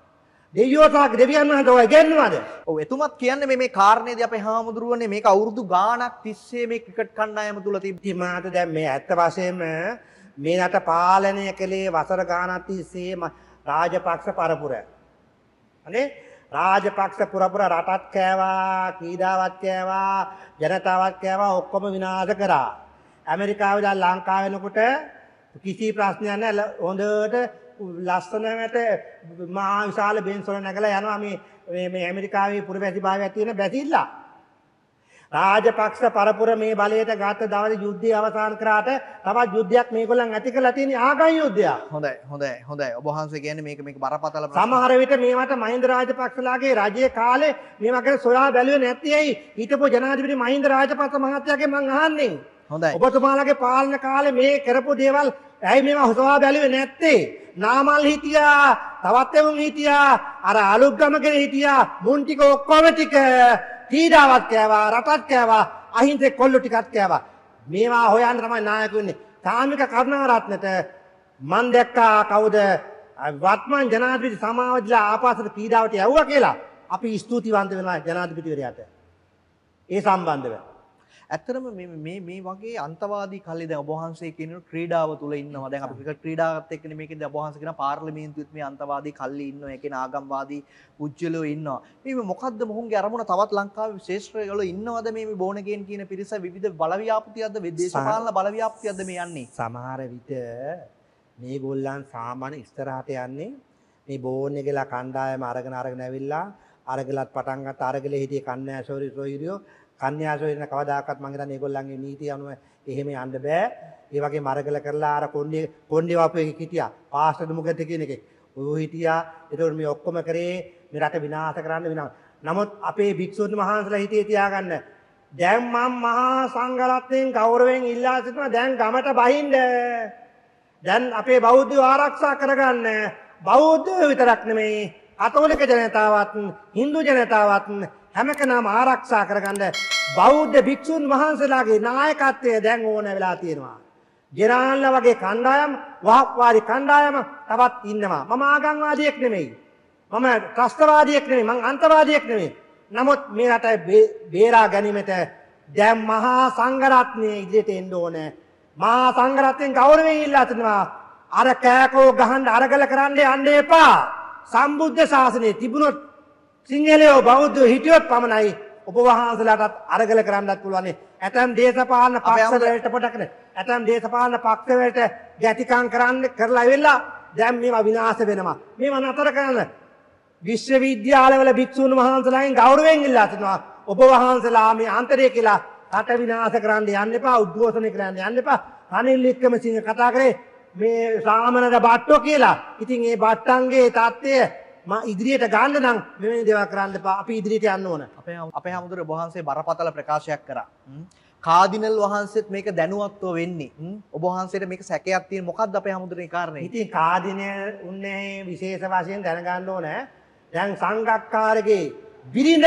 දෙවියෝ තාක් දෙවියන් වහන්සේ ඔය ගෙන්නවද? ඔව් එතුමත් කියන්නේ මේ මේ කාරණේදී අපේ හාමුදුරුවනේ මේක අවුරුදු ගාණක් තිස්සේ මේ ක්‍රිකට් කණ්ඩායම තුල තිබ්බ දැන් මේ ඇත්ත වශයෙන්ම මේ රට පාලනය කළේ වසර ගානක් තිස්සේ රාජපක්ෂ පරපුර. අනේ රාජපක්ෂ පුරපුර රටත් කෑවා, ක්‍රීඩාවත් කෑවා, ජනතාවත් කෑවා ඔක්කොම විනාශ කරා. ඇමරිකාවේ දැන් ලංකාව වෙනකොට කිසි ප්‍රශ්නයක් නැහැ. හොඳට ලස්සනට මහා විශාල බෙන්ස් වල නැගලා යනවා මේ මේ ඇමරිකාවේ පුරවැසි භාවයක් තියෙන බැසිල්ලා. රාජපක්ෂ පරපුර මේ බලයට ගත දවසේ යුද්ධය අවසන් කරාට තවත් යුද්ධයක් මේගොල්ලන් ඇති කරලා තියෙන ආගම් යුද්ධයක්. හොඳයි හොඳයි හොඳයි. ඔබ වහන්සේ කියන්නේ මේක මේක බරපතල ප්‍රශ්න. සමහර විට මේවට මහින්ද රාජපක්ෂලාගේ රජයේ කාලේ මේවා ගැන සොයා බැලුවේ නැති ඇයි හිටපු ජනාධිපති මහින්ද රාජපක්ෂ මහත්තයාගේ මං අහන්නේ. හොඳයි. ඔබතුමාලගේ පාලන කාලේ මේ කරපු දේවල් ඇයි මේවා සොයා බැලුවේ නැත්තේ? නාමල් හිටියා, තවත් එවුන් හිටියා, අර අලුත්ගමකේ හිටියා, මුන් ටික ඔක්කොම ටික ක්‍රීඩාවත් කෑවා, රටත් කෑවා, අහිංසක කොල්ලෝ ටිකත් කෑවා. මේවා හොයන්න තමයි නායකයෝ ඉන්නේ. සාමික කරුණාරත්නට මන් දැක්කා කවුද වත්මන් ජනාධිපති සමාවදිලා ආපස්සට ක්‍රීඩාවට යවුවා කියලා. අපි ස්තුතිවන්ත වෙනවා ජනාධිපතිවරයාට. ඒ සම්බන්ධව. ඇත්තටම මේ මේ මේ වගේ අන්තවාදී කල්ලි දැන් ඔබ වහන්සේ කියන ක්‍රීඩාව තුල ඉන්නවා. දැන් අපි ක්‍රිකට් ක්‍රීඩාවත් එක්කනේ මේකෙන්ද ඔබ වහන්සේ කියන පාර්ලිමේන්තුවෙත් මේ අන්තවාදී කල්ලි ඉන්නවා. ඒ කියන්නේ ආගම්වාදී පුජ්‍යලෝ ඉන්නවා. මේ මොකද්ද මොහුන්ගේ අරමුණ තවත් ලංකාවේ ශේෂ්ත්‍රවල ඉන්නවද මේ මේ බෝනගේන් කියන පිරිස විවිධ බලව්‍යාපෘතියක්ද දේශපාලන බලව්‍යාපෘතියක්ද මේ යන්නේ? සමහර විට මේගොල්ලන් සාමාන්‍ය ඉස්සරහට යන්නේ මේ බෝන් එකලා කණ්ඩායම අරගෙන අරගෙන ඇවිල්ලා අරගලත් පටන් ගත්ත අරගලේ හිටියේ කන්‍යාසෝරි රොයිරියෝ කන්‍යාසෝරින කවදාකවත් මං හිතන්නේ ඒගොල්ලන්ගේ නීතිය අනුව එහෙම යන්න බෑ. ඒ වගේ මරගල කරලා අර කොණ්ඩේ කොණ්ඩේ වාපු එකෙක් හිටියා. පාස්ටර් මුගත් කියන එකෙක්. ඔය හිටියා. ඒතකොට මේ ඔක්කොම කරේ මේ රට විනාශ කරන්න විනාශ. නමුත් අපේ භික්ෂුන් වහන්සේලා හිතේ තියාගන්න. දැන් මම මහා සංඝරත්නයෙන් ගෞරවයෙන් ඉල්ලා සිටිනවා දැන් ගමට බහින්න. දැන් අපේ බෞද්ධයෝ ආරක්ෂා කරගන්න. බෞද්ධයෝ විතරක් නෙමෙයි කතෝලික ජනතාවත් හින්දු ජනතාවත් හැම කෙනාම ආරක්ෂා කරගන්න බෞද්ධ භික්ෂුන් වහන්සේලාගේ නායකත්වය දැන් ඕන වෙලා තියෙනවා. ජෙරාන්ලා වගේ කණ්ඩායම් වහක්වාදී කණ්ඩායම තවත් ඉන්නවා. මම ආගම්වාදියෙක් නෙමෙයි. මම ත්‍රස්තවාදියෙක් නෙමෙයි. මං අන්තවාදියෙක් නෙමෙයි. නමුත් මේ රට බේරා ගැනීමට දැන් මහා සංඝරත්නය ඉදිරියට එන්න ඕනේ. මහා සංඝරත්නයෙන් ගෞරවයෙන් ඉල්ලා සිටිනවා. අර කෑකෝ ගහන්න අරගල කරන්න යන්න එපා. සම්බුද්ධ ශාසනය තිබුණොත් සිංහලයෝ බෞද්ධයෝ හිටියොත් පමණයි ඔබ වහන්සේලාටත් අරගල කරන්නත් පුළුවන්. ඇතම් දේශපාලන පක්ෂ වලට පොඩකන ඇතම් දේශපාලන පක්ෂ වලට ගැටිකම් කරන්න කරලා ඉවෙලා දැන් මේවා විනාශ වෙනවා. මේවා නතර කරන්න විශ්වවිද්‍යාලවල භික්ෂුන් වහන්සේලාගෙන් ගෞරවයෙන් ඉල්ලා සිටිනවා. ඔබ වහන්සේලා මේ අන්තරේ කියලා රට විනාශ කරන්න යන්න එපා. උද්ඝෝෂණය කරන්න යන්න එපා. රනිල් වික්‍රමසිංහ කතා කරේ මේ සාමනද බට්ටෝ කියලා. ඉතින් ඒ බට්ටන්ගේ தත්ත්වය මා ඉදිරියට ගන්න නම් මෙවැනි දේවල් කරන්න එපා. අපි ඉදිරියට යන්න ඕන. අපේ අපේ හැමදෙර වහන්සේ බරපතල ප්‍රකාශයක් කරා. කාදිනල් වහන්සේත් මේක දැනුවත්ව වෙන්නේ. ඔබ වහන්සේට මේක සැකයක් තියෙන මොකක්ද අපේ හැමදෙරේ කාරණේ? ඉතින් කාදිනල් උන්නේ විශේෂ වශයෙන් දැනගන්න ඕන. දැන් සංඝක්කාරගේ බිරිඳ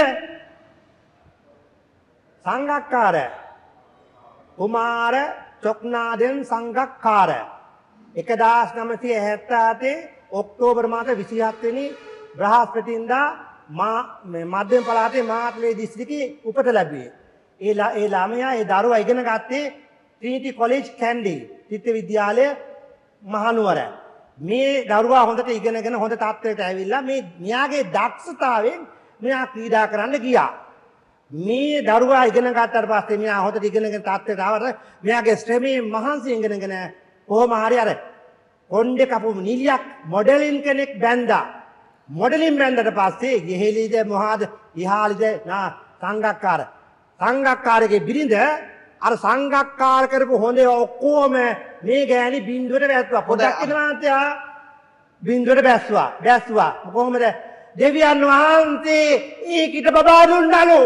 සංඝක්කාර කුමාර චොක්නාදෙන් සංඝක්කාර එක්දාස් නවසිය හැත්තෑ අතේ ඔක්තෝබර් මාස විසිහත් වෙනි බ්‍රහස්පතින්දා මධ්‍යම පළාතේ මාතලේ දිස්ත්‍රික්කයේ උපත ලැබුවේ. ඒ ඒ ළමයා ඒ දරුවා ඉගෙන ගත්තේ ට්‍රිනිටි කොලෙජ් කැන්ඩි ත්‍රිත්ව විද්‍යාලය මහනුවර. මේ දරුවා හොඳට ඉගෙනගෙන හොඳ තත්ත්වයකට ඇවිල්ලා මේ මෙයාගේ දක්ෂතාවයෙන් මෙයා ක්‍රීඩා කරන්න ගියා. මේ දරුවා ඉගෙන ගත්තාට පස්සේ මෙයා හොඳට ඉගෙනගෙන තත්ත්වයට ආවට මෙයාගේ ශ්‍රමයේ මහන්සියෙන් ඉගෙනගෙන කොහොම හරි අර කොණ්ඩේ කපු නිලියක් මොඩලින් කෙනෙක් බැන්දා. මොඩලින් බැන්දට පස්සේ ගෙහෙලිද මොහාද ඉහාලිද නා සංඝක්කාර. සංඝක්කාරගේ බිරිඳ අර සංඝක්කාර කරපු හොඳේ ඔක්කොම මේ ගෑණි බින්දුවට වැස්සුවා. පොඩක් ඉඳලා බින්දුවට බැස්සුවා. බැස්සුවා. කොහොමද? දෙවියන් වහන්සේ ඒකිට බබා දුන්නලු.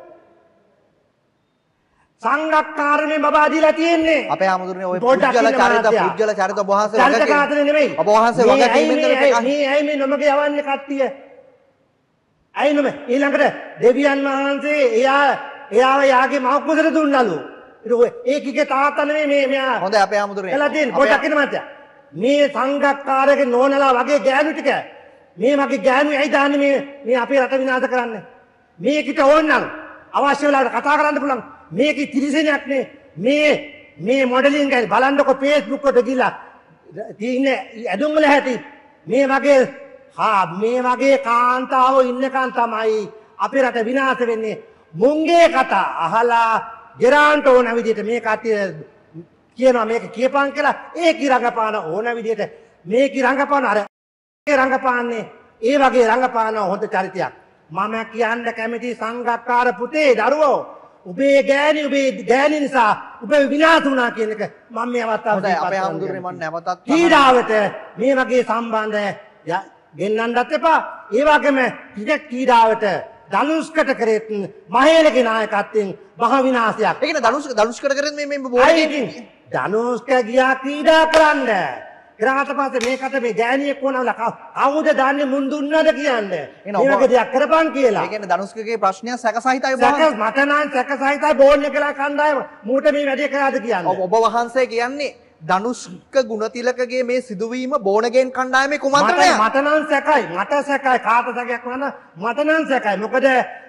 සංඝක්කාරනේ බබා දීලා තියෙන්නේ. අපේ ආමුදුරනේ ඔය පුජ්‍යල චරිත පුජ්‍යල චරිත ඔබ වහන්සේ වගේ චරිත කාතනේ නෙමෙයි. ඔබ වහන්සේ වගේ කීමෙන්ද මේ ඇයි මේ නොමග යවන්නේ කට්ටිය? ඇයි නොම ඊළඟට දෙවියන් වහන්සේ එයා එයාව යාගේ මව කුසල දුන්නලු. ඒකගේ තාත්තා නෙමෙයි මේ මෙයා. හොඳයි අපේ ආමුදුරනේ. එලා තියෙන පොඩක් ඉන්න මාත්‍යා. මේ සංඝක්කාරගේ නෝනලා වගේ ගෑනු ටික මේ වගේ ගෑනු ඇයි දාන්නේ මේ මේ අපේ රට විනාශ කරන්නේ? මේකිට ඕන නම් අවශ්‍ය වෙලාවට කතා කරන්න පුළුවන්. මේක තිරිසනයක් නේ. මේ මේ මොඩලින් ගයි බලන්නකො Facebook එකට ගිහලා තියෙන ඇඳුම් වල හැටි මේ වගේ හා මේ වගේ කාන්තාවෝ ඉන්නකන් තමයි අපේ රට විනාශ වෙන්නේ. මුංගේ කතා අහලා ගෙරාන්ට ඕන විදිහට මේ කට්ටිය කියනවා මේක කියපන් කියලා ඒක රංගපාන ඕන විදිහට මේක රංගපාන අර ඒ රංගපාන්නේ ඒ වගේ රංගපාන හොඳ චරිතයක්. මම කියන්න කැමති සංඝක්කාර පුතේ දරුවෝ ඔබේ ගෑණි ඔබේ ගෑණි නිසා ඔබ විනාශ වුණා කියන එක මම මේ අවස්ථාවේ අපේ ආමුදුරනේ මම නැවතත් ක්‍රීඩාවට මේ වගේ සම්බන්ධ ගෙන්නන්නත් එපා. ඒ වගේම ක්‍රිකට් ක්‍රීඩාවට ධනුෂ්කට කරේත් මහේලගේ නායකත්වයෙන් මහ විනාශයක්. ඒ කියන්නේ ධනුෂ්ක ධනුෂ්කට කරේත් මේ මේ බෝලේ ධනුෂ්ක ගියා ක්‍රීඩා කරන්න. ග්‍රහත පස්සේ මේකට මේ ගෑණියෙක් වුණාලා කවුද දාන්නේ මුන් දුන්නද කියන්නේ. මේ වගේ දෙයක් කරපන් කියලා. ඒ කියන්නේ ධනුෂ්කගේ ප්‍රශ්නය සැකසහිතයි බෝන්. මට නම් සැකසහිතයි බෝන් එකලා කණ්ඩායම මූට මේ වැඩේ කරාද කියන්නේ. ඔබ වහන්සේ කියන්නේ ධනුෂ්ක ගුණතිලකගේ මේ සිදුවීම බෝනගෙන් කණ්ඩායමේ කුමන්ත්‍රණය. මට නම් සැකයි. මට සැකයි. කාට සැකයක් නෑ. මට නම් සැකයි. මොකද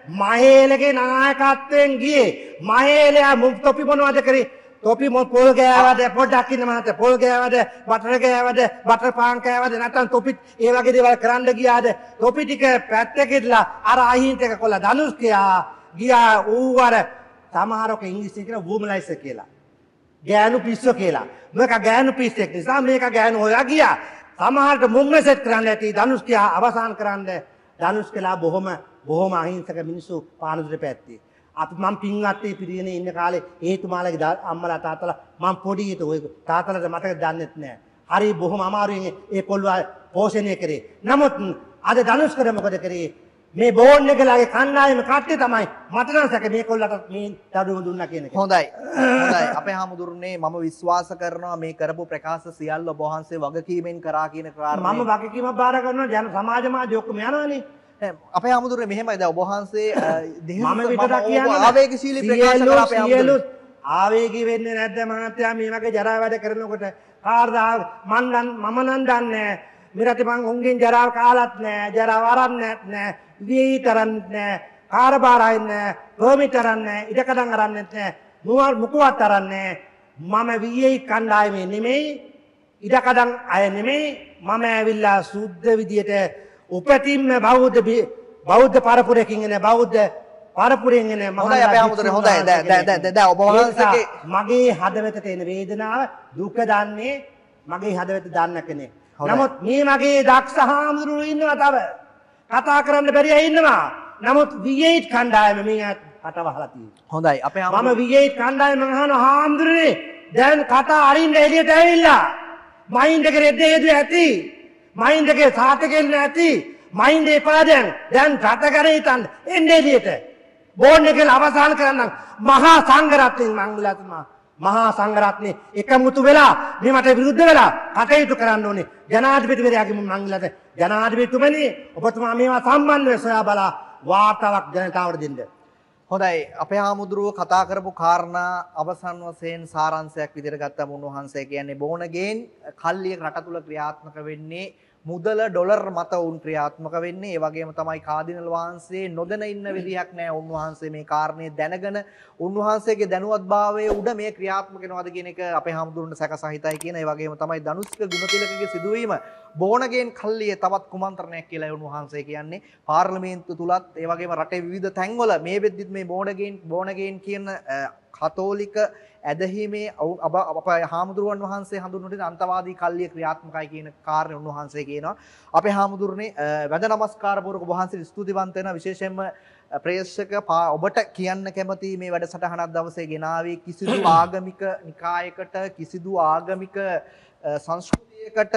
මහේලගේ නායකත්වයෙන් ගියේ මහේලයා මුක් තොපි මොනවද කරේ? තොපි මො පොල් ගෑවද පොඩ්ඩක් ඉන්න මහත්තයා පොල් ගෑවද බටර් ගෑවද බටර් පාන් කෑවද නැත්නම් තොපිත් ඒ වගේ දේවල් කරන්න ගියාද? තොපි ටික පැත්තකෙట్లా අර අහිංසක කොල්ල ධනුෂ්කයා ගියා ඌ අර සමහරක ඉංග්‍රීසි කියන වූමලයිස් කියලා. ගෑනු පිස්සෝ කියලා. මේක ගෑනු පිස්සෙක් නිසා මේක ගෑනු හොයා ගියා. සමහරට මුම්මසෙත් කරන්න ඇති ධනුෂ්කයා අවසන් කරන්න ධනුෂ්කලා බොහොම බොහොම අහිංසක මිනිස්සු පානදුරේ පැත්තේ. අපි මම පින්වත්ටි පිරියනේ ඉන්න කාලේ ඒතුමාලගේ අම්මලා තාත්තලා මම පොඩි හිට ඔය තාත්තලාට මතක දන්නෙත් නෑ. හරි බොහොම අමාරුවෙන් ඒ කොල්වා පෝෂණය කරේ. නමුත් අද ධනුෂ්කර මොකද කරේ? මේ බෝන් එකලගේ කණ්ඩායම කට්ටිය තමයි මට නම් සැක මේ කොල්ලට මේ දඩුවම දුන්නා කියන එක. හොඳයි. හොඳයි. අපේ හාමුදුරනේ මම විශ්වාස කරනවා මේ කරපු ප්‍රකාශ සියල්ල ඔබ වහන්සේ වගකීමෙන් කරා කියන කාරණේ. මම වගකීමක් බාර ගන්නවා ජන සමාජ මාධ්‍ය ඔක්කොම යනවානේ. අපේ හාමුදුරනේ මෙහෙමයි දැන් ඔබ වහන්සේ මම විතරක් කියන්නේ ආවේගශීලී ප්‍රකාශ කරා අපේ හාමුදුරනේ. ආවේගී වෙන්නේ නැද්ද මහත්තයා මේ වගේ ජරා වැඩ කරනකොට කාර්දා මන් මම නම් දන්නේ මිරටි මං උන්ගෙන් ජරාව කාලත් නෑ ජරාව ආරම්භයක් නෑ වී තරන්නේ නෑ කාර්බාරයි නෑ පර්මිට් තරන්නේ ඉඩකඩම් අරන්නෙත් නෑ මුවල් මුකුවත් තරන්නේ මම වී කණ්ඩායමේ නෙමෙයි ඉඩකඩම් අය නෙමෙයි මම ඇවිල්ලා සුද්ධ විදියට උපතින්ම බෞද්ධ බෞද්ධ පරපුරකින් එන බෞද්ධ පරපුරෙන් එන හොඳයි අපේ හාමුදුරනේ හොඳයි දැන් දැන් දැන් ඔබ වහන්සේගේ මගේ හදවතට එන වේදනාව දුක දන්නේ මගේ හදවත දන්න කෙනෙක්. නමුත් මේ මගේ දක්ෂ හාමුදුරුවෝ ඉන්නවා තව. කතා කරන්න බැරි අය ඉන්නවා. නමුත් වී එයිට් කණ්ඩායම මේ කට වහලා තියෙනවා. හොඳයි අපේ හාමුදුරුවෝ මම වී එයිට් කණ්ඩායම අහන හාමුදුරනේ දැන් කතා අරින්න එළියට ඇවිල්ලා මයින්ඩ් එක රෙද්ද හේතු ඇති. මයින්ඩ් එකේ සාතකෙල් නැති. මයින්ඩ් එපා දැන්. දැන් රට කරේ හිටන් එන්නේ එළියට. බෝන් එක අවසන් කරන්න මහා සංඝරත්නයෙන් මං ඉල්ලතුමා මහා සංඝරත්නේ එකමුතු වෙලා මේකට විරුද්ධ වෙලා කටයුතු කරන්න ඕනේ ජනාධිපතිවරයාගේ මං ඉල්ලත ජනාධිපතිතුමනි ඔබතුමා මේවා සම්බන්ධව සොයා බලා වාර්තාවක් ජනතාවට දෙන්න. හොඳයි අපේ හාමුදුරුවෝ කතා කරපු කාරණා අවසන් වශයෙන් සාරාංශයක් විදිහට ගත්තම උන්වහන්සේ කියන්නේ බෝනගෙන් කල්ලිය රට තුල ක්‍රියාත්මක වෙන්නේ මුදල ඩොලර් මත උන් ක්‍රියාත්මක වෙන්නේ. ඒ වගේම තමයි කාදිනල් වහන්සේ නොදැන ඉන්න විදිහක් නෑ. උන්වහන්සේ මේ කාරණේ දැනගෙන උන්වහන්සේගේ දැනුවත්භාවයේ උඩ මේ ක්‍රියාත්මක වෙනවද කියන එක අපේ හාමුදුරන්ට සැකසහිතයි කියන. ඒ වගේම තමයි ධනුෂ්ක ගුණතිලකගේ සිදුවීම බෝනගෙන් කල්ලිය තවත් කුමන්ත්‍රණයක් කියලා උන්වහන්සේ කියන්නේ. පාර්ලිමේන්තුව තුලත් ඒ වගේම රටේ විවිධ තැන්වල මේ වෙද්දිත් මේ බෝනගෙන් බෝනගෙන් කියන කතෝලික ඇදහිමේ අපේ හාමුදුරුවන් වහන්සේ හඳුන්වන අන්තවාදී කල්ලිය ක්‍රියාත්මකයි කියන කාරණේ උන්වහන්සේ කියනවා. අපේ හාමුදුරනේ වැඳ නමස්කාර පූර්වක වහන්සේට ස්තුතිවන්ත වෙනවා. විශේෂයෙන්ම ප්‍රේක්ෂක ඔබට කියන්න කැමති මේ වැඩසටහනක් දවසේ ගෙනාවේ කිසිදු ආගමික නිකායකට කිසිදු ආගමික සංස්කෘතියකට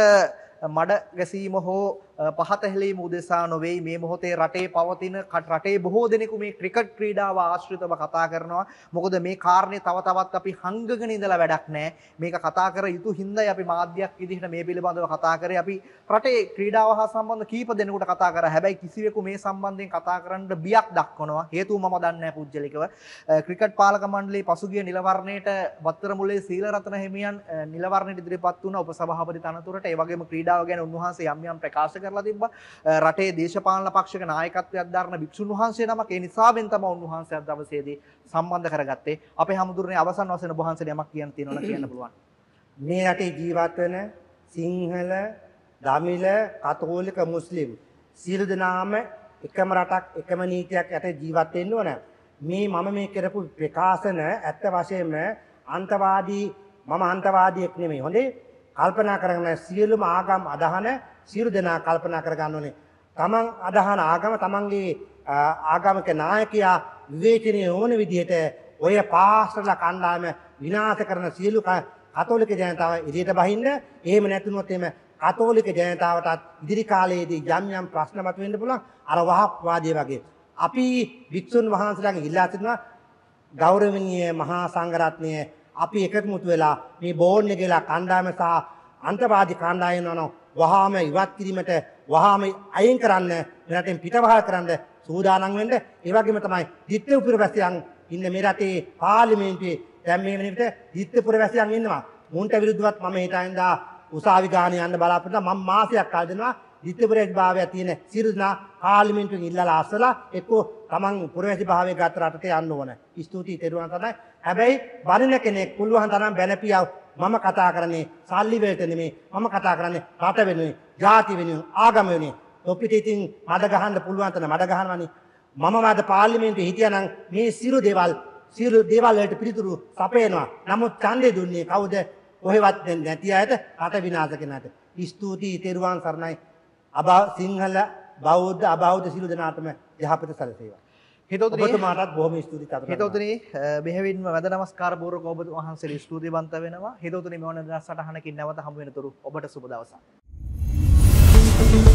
මඩ ගැසීම හෝ පහත හැලීම උදෙසා නොවේ. මේ මොහොතේ රටේ පවතින රටේ බොහෝ දෙනෙකු මේ ක්‍රිකට් ක්‍රීඩාව ආශ්‍රිතව කතා කරනවා. මොකද මේ කාරණේ තව තවත් අපි හංගගෙන ඉඳලා වැඩක් නැහැ. මේක කතා කර යුතු හින්දායි අපි මාධ්‍යයක් විදිහට මේ පිළිබඳව කතා කරේ. අපි රටේ ක්‍රීඩාව හා සම්බන්ධ කීප දෙනෙකුට කතා කරා. හැබැයි කිසිවෙකු මේ සම්බන්ධයෙන් කතා කරන්න බියක් දක්වනවා. හේතුව මම දන්නේ නැහැ පුජ්‍යලිකව. ක්‍රිකට් පාලක මණ්ඩලයේ පසුගිය නිලවරණයට වත්තරමුල්ලේ සීලරත්න හිමියන් නිලවරණයට ඉදිරිපත් වුණා උපසභාපති තනතුරට. ඒ වගේම ක්‍රීඩාව ගැන උන්වහන්සේ යම් යම් ප්‍රකාශ කරලා තිබ්බා. රටේ දේශපාලන පක්ෂක නායකත්වයක් දරන භික්ෂුන් වහන්සේ නමක් ඒ නිසාවෙන් තමයි උන්වහන්සේ අද දවසේදී සම්බන්ධ කරගත්තේ. අපේ හමුදුරනේ අවසන් වශයෙන් ඔබ වහන්සේට යමක් කියන්න තියෙනවා කියන්න පුළුවන්. මේ රටේ ජීවත් වෙන සිංහල, දමිළ, කතෝලික, මුස්ලිම් සියලු දෙනාම එකම රටක් එකම නීතියක් යට ජීවත් වෙන්න ඕන. මේ මම මේ කරපු ප්‍රකාශන ඇත්ත වශයෙන්ම අන්තවාදී මම අන්තවාදියෙක් නෙමෙයි. හොඳේ කල්පනා කරගෙන සියලුම ආගම් අදහන සියලු දෙනා කල්පනා කරගන්න ඕනේ. තමන් අදහන ආගම තමන්ගේ ආගමික නායකයා විවේචනීය ඕන විදිහට ඔය පාස්ටර්ලා කණ්ඩායම විනාශ කරන සියලු කතෝලික ජනතාව එළියට බහින්න. එහෙම නැතුනොත් එimhe කතෝලික ජනතාවටත් ඉදිරි කාලයේදී යම් යම් ප්‍රශ්න මතුවෙන්න පුළුවන්. අර වහක් වාදයේ වගේ. අපි වික්ෂුන් වහන්සේලාගෙන් ඉල්ලා සිටිනවා ගෞරවනීය මහා සංඝරත්නය අපි එකමුතු වෙලා මේ බෝන් එකේලා කණ්ඩායම සහ අන්තවාදී කණ්ඩායම යන වහාම ඉවත් කිරීමට වහාම අයින් කරන්න මෙරටෙන් පිටවහල් කරන්න සූදානම් වෙන්න. ඒ වගේම තමයි දිත්තේ පුරවැසියන් ඉන්න මේ රටේ පාර්ලිමේන්තුවේ දැන් මේ වෙන විට දිත්තේ පුරවැසියන් ඉන්නවා. මුන්ට විරුද්ධවත් මම හිතන්නේ උසාවි ගාන යන්න බලාපොරොත්තු මම මාසයක් කල් දෙනවා දිත්‍යපරේජ් භාවය තියෙන සියලු දෙනා පාර්ලිමේන්තුවෙන් ඉල්ලලා අසලා එක්කෝ තමන් පුරවැසි භාවය ගත රටට යන්න ඕන. ස්තුතියි තෙරුවන් සරණයි. හැබැයි බරින කෙනෙක් පුළුවන් තරම් බැනපියව මම කතා කරන්නේ සල්ලි වලට නෙමෙයි මම කතා කරන්නේ රට වෙනුවෙන්, ජාති වෙනුවෙන්, ආගම වෙනුවෙන්. තොපිට ඉතින් මඩ ගහන්න පුළුවන් තන මඩ ගහනවනේ. මම වාද පාර්ලිමේන්තුවේ හිටියානම් මේ සියලු දේවල් සියලු දේවල් වලට පිළිතුරු සපයනවා. නමුත් ඡන්දේ දුන්නේ කවුද? කොහෙවත් නැති අයට රට විනාශ කරනට. ස්තුතියි තෙරුවන් සරණයි. අබ සිංහල බෞද්ධ අබෞද්ධ සියලු දෙනාටම යහපත සැලසේවා. හිතවතුනි ඔබතුමාටත් බොහොම ස්තුතියි තාත්තට. හිතවතුනි බෙහෙවින්ම වැඳ නමස්කාර පූර්වක ඔබ වහන්සේට ස්තුතිවන්ත වෙනවා. හිතවතුනි මෙවන දවස් සටහනකින් නැවත හමු වෙනතුරු ඔබට සුබ දවසක්.